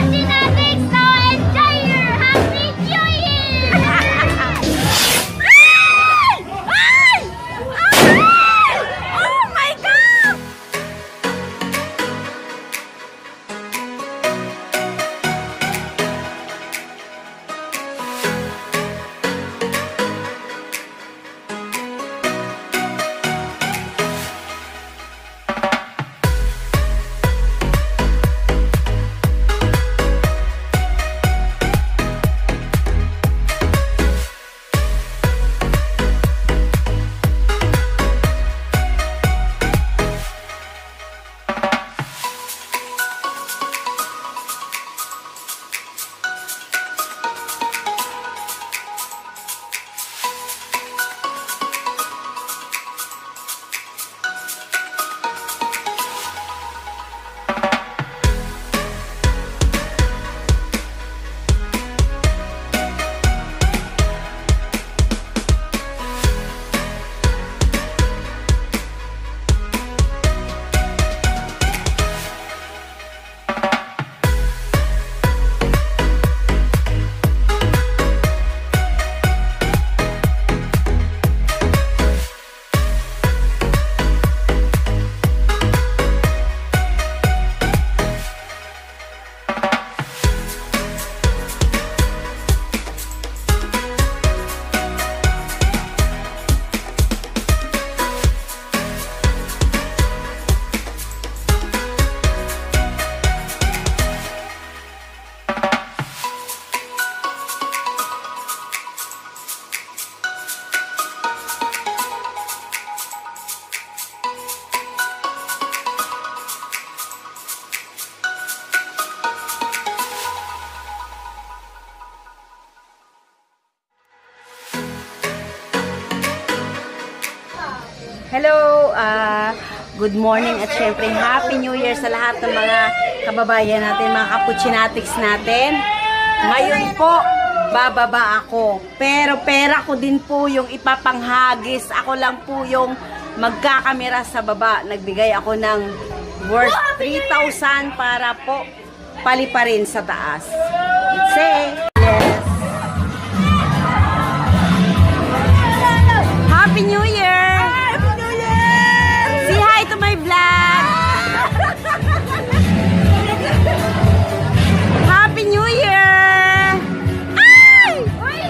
Kapuchinatics, so enjoy your Happy New Year! Ay! Oh my God! Hello, good morning at syempre Happy New Year sa lahat ng mga kababayan natin, mga Kapuchinatics natin. Ngayon po, bababa ako. Pero pera ko din po yung ipapanghagis. Ako lang po yung magkakamera sa baba. Nagbigay ako ng worth 3,000 para po paliparin sa taas. Say, yes. Happy New Year! Say hi to my vlog! Happy New Year! Ay! Ay!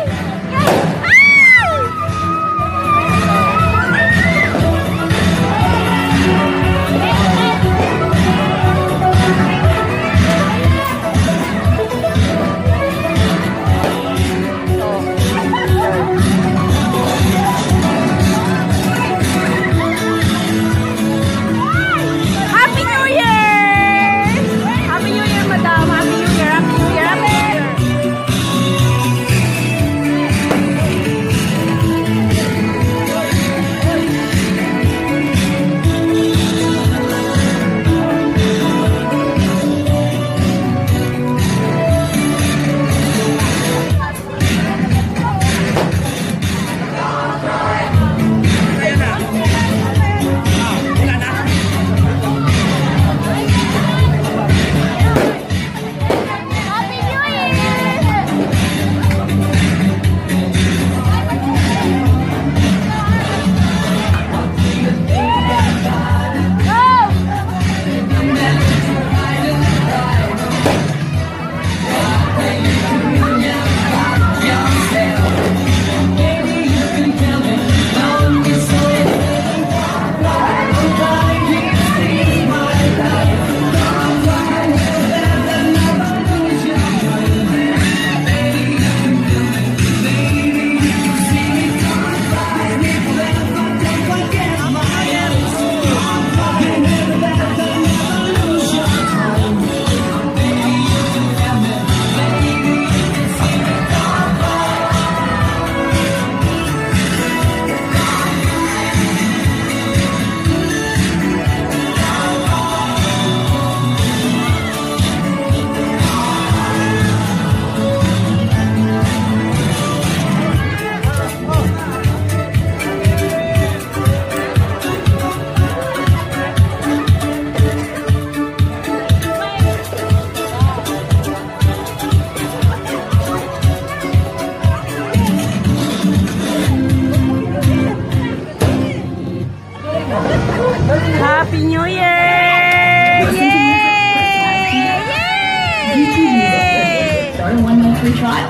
free trial.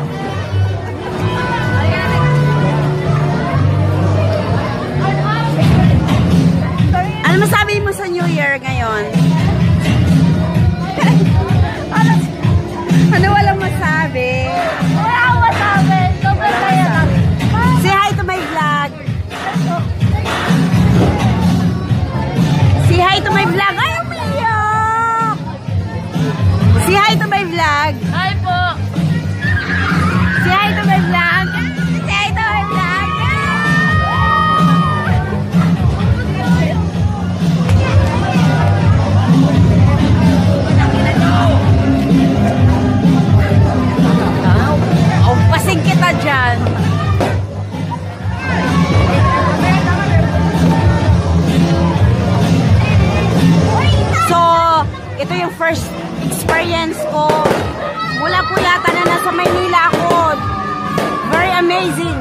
Ano masabi mo sa New Year ngayon? Ano walang masabi? Wala akong masabi. Sobrang saya kami. Say hi to my vlog. Say hi to my vlog. Ay, umiyak! Say hi to my vlog. Hi po. Say hi to my vlog. Say hi to my vlog. Pasing kita dyan. So, ito yung first experience ko. Mula po yata na nasa Maynila ako. Very amazing.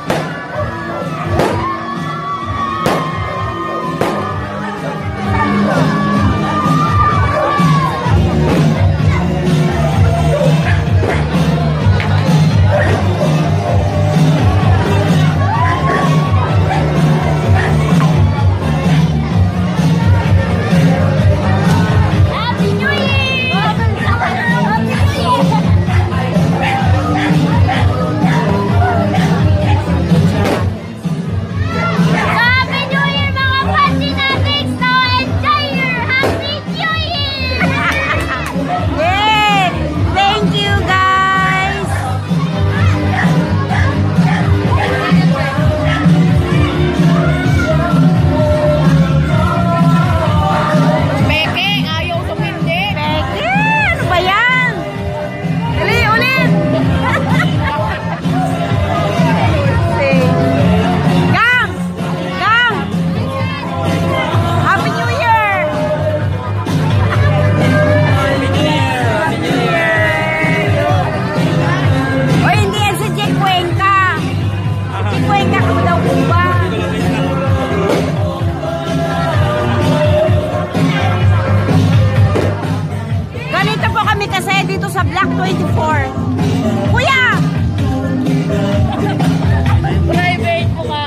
Happy New Year! Happy New Year, mga Patinatics! Now enjoy your Happy New Year! Yay! Thank you, guys! Peke, ayaw tumindi. Peke! Ano ba yan? Dali, ulit! Okay. Gang! Gang! Happy New Year! Happy New Year! O, hindi yan si Jake Cuenca. Si Cuenca ko daw po ba? Ganito po kami kasi dito sa Block 24. Kuya! Private po ka.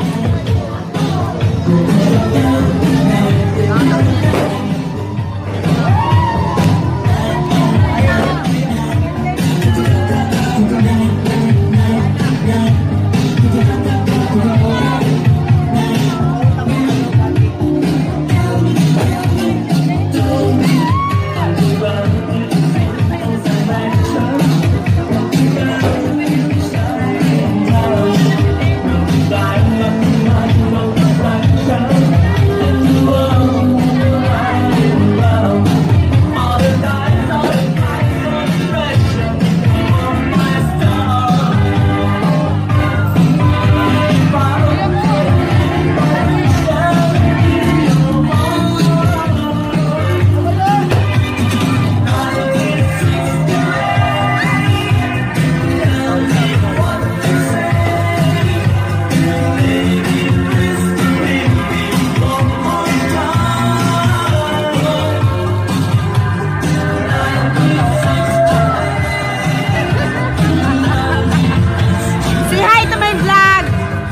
Say hi to my vlog!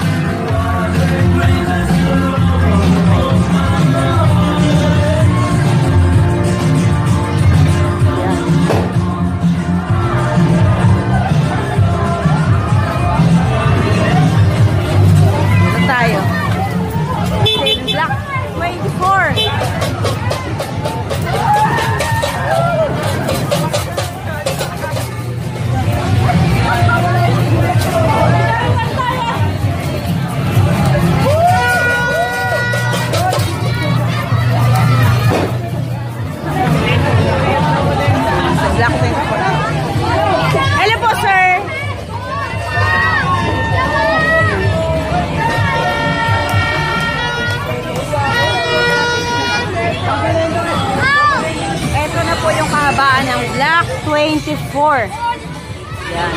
Ito tayo. Block 24. Black 24. Hello po, sir. Ito na po yung kahabaan ng Block 24. Yan.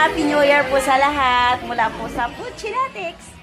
Happy New Year po sa lahat mula po sa Puchinatics.